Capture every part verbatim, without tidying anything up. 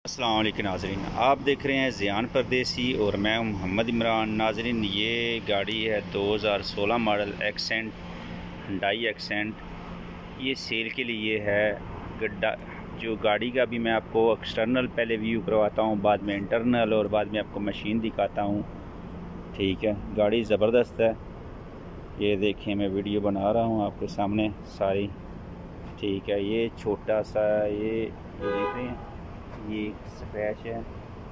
अस्सलाम वालेकुम नाज़रीन, आप देख रहे हैं ज़ियान परदेसी और मैं हूं मोहम्मद इमरान। नाज़रीन, ये गाड़ी है दो हज़ार सोलह मॉडल एक्सेंट, हुंडई एक्सेंट। ये सेल के लिए है। गड्ढा जो गाड़ी का भी मैं आपको एक्सटर्नल पहले व्यू करवाता हूं, बाद में इंटरनल और बाद में आपको मशीन दिखाता हूं। ठीक है, गाड़ी ज़बरदस्त है। ये देखें, मैं वीडियो बना रहा हूं आपके सामने सारी। ठीक है, ये छोटा सा ये जो देख रहे हैं ये स्क्रैच है।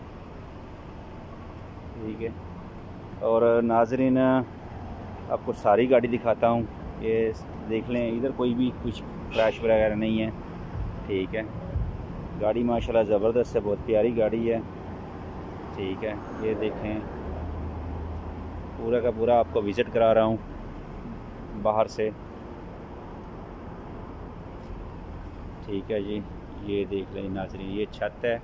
ठीक है, और नाज़रीन आपको सारी गाड़ी दिखाता हूँ। ये देख लें, इधर कोई भी कुछ क्रैश वगैरह नहीं है। ठीक है, गाड़ी माशाल्लाह ज़बरदस्त है, बहुत प्यारी गाड़ी है। ठीक है, ये देखें, पूरा का पूरा आपको विज़िट करा रहा हूँ बाहर से। ठीक है जी, ये देख लें नाज़रीन, ये छत है,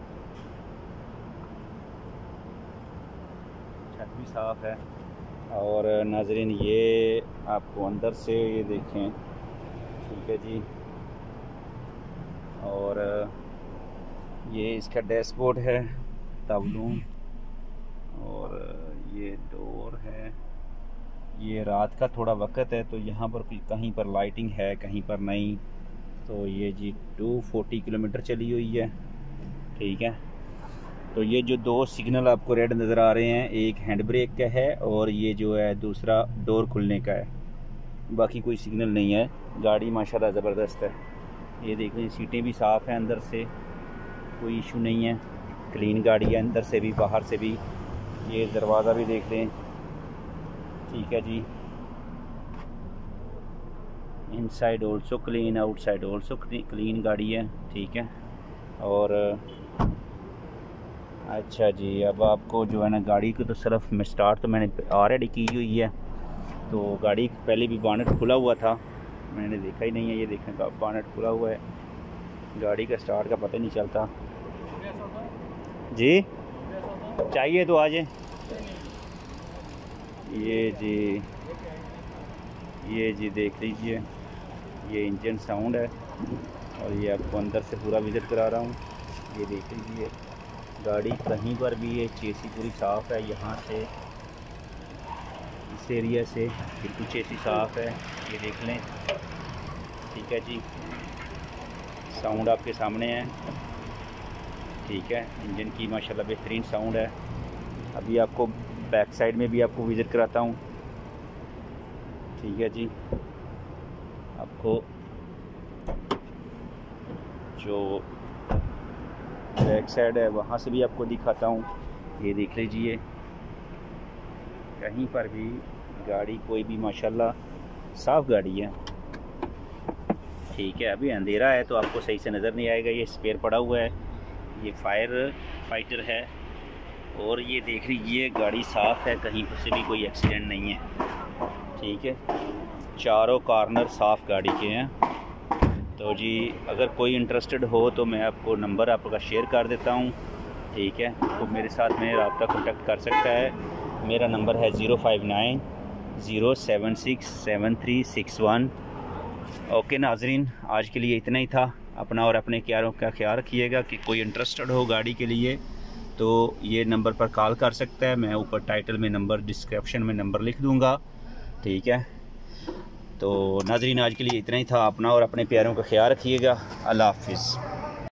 छत भी साफ़ है। और नाज़रीन ये आपको अंदर से ये देखें। ठीक है जी, और ये इसका डैशबोर्ड है, तबलून, और ये डोर है। ये रात का थोड़ा वक्त है तो यहाँ पर कहीं पर लाइटिंग है, कहीं पर नहीं। तो ये जी दो सौ चालीस किलोमीटर चली हुई है। ठीक है, तो ये जो दो सिग्नल आपको रेड नज़र आ रहे हैं, एक हैंड ब्रेक का है और ये जो है दूसरा डोर खुलने का है। बाकी कोई सिग्नल नहीं है। गाड़ी माशाल्लाह ज़बरदस्त है। ये देख लें, सीटें भी साफ़ हैं, अंदर से कोई इशू नहीं है। क्लीन गाड़ी है, अंदर से भी बाहर से भी। ये दरवाज़ा भी देख लें। ठीक है जी, inside also clean, outside also clean गाड़ी है। ठीक है, और अच्छा जी, अब आपको जो है ना गाड़ी को तो सिर्फ में स्टार्ट तो मैंने ऑलरेडी की हुई है। तो गाड़ी पहले भी बॉनेट खुला हुआ था, मैंने देखा ही नहीं है। ये देखने का बॉनेट खुला हुआ है, गाड़ी का स्टार्ट का पता नहीं चलता। जी चाहिए तो आ जाए। ये जी, ये जी देख लीजिए, ये इंजन साउंड है और ये आपको अंदर से पूरा विज़िट करा रहा हूँ। ये देख लीजिए, गाड़ी कहीं पर भी ये चेसी पूरी साफ़ है। यहाँ से इस एरिया से बिल्कुल चेसी साफ़ है, ये देख लें। ठीक है जी, साउंड आपके सामने है। ठीक है, इंजन की माशाल्लाह बेहतरीन साउंड है। अभी आपको बैक साइड में भी आपको विज़िट कराता हूँ। ठीक है जी, आपको जो बैक साइड है वहाँ से भी आपको दिखाता हूँ। ये देख लीजिए, कहीं पर भी गाड़ी कोई भी माशाल्लाह साफ़ गाड़ी है। ठीक है, अभी अंधेरा है तो आपको सही से नज़र नहीं आएगा। ये स्पेयर पड़ा हुआ है, ये फायर फाइटर है। और ये देख लीजिए, गाड़ी साफ़ है, कहीं पर से भी कोई एक्सीडेंट नहीं है। ठीक है, चारों कॉर्नर साफ़ गाड़ी के हैं। तो जी, अगर कोई इंटरेस्टेड हो तो मैं आपको नंबर आपका शेयर कर देता हूँ। ठीक है, तो मेरे साथ में रब्ता कॉन्टेक्ट कर सकता है। मेरा नंबर है zero five nine zero seven six seven three six one. Okay नाज़रीन, आज के लिए इतना ही था। अपना और अपने प्यारों का ख्याल रखिएगा। कि कोई इंटरेस्टेड हो गाड़ी के लिए तो ये नंबर पर कॉल कर सकता है। मैं ऊपर टाइटल में नंबर, डिस्क्रिप्शन में नंबर लिख दूँगा। ठीक है, तो नाज़रीन आज के लिए इतना ही था। अपना और अपने प्यारों का ख्याल रखिएगा। अल्लाह हाफ़िज़।